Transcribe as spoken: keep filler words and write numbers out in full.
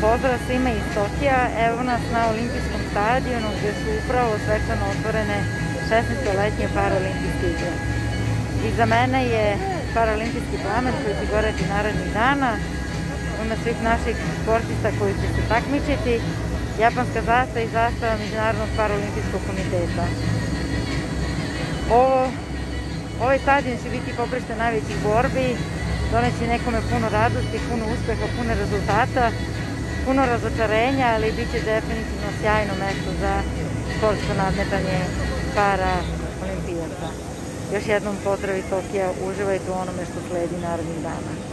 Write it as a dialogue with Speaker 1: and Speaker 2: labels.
Speaker 1: Pozdrav svima iz Tokija, evo nas na olimpijskom stadionu gdje su upravo svečano otvorene šesnaeste letnje paraolimpijske igre. Iza mene je paraolimpijski plamen koji će goreti narednih dana, ima svih naših sportista koji će se takmičiti, japanska zastava i zastava Međunarodnog paraolimpijskog komiteta. Ovo, ovaj stadion će biti poprište najvećih borbi, doneći nekome puno radosti, puno uspeha, puno rezultata, puno razočarenja, ali bit će definitivno sjajno mesto za sportsko nadmetanje para olimpijaca. Još jednom pozdrav iz Tokija, uživajte u onome što sledi narednih dana.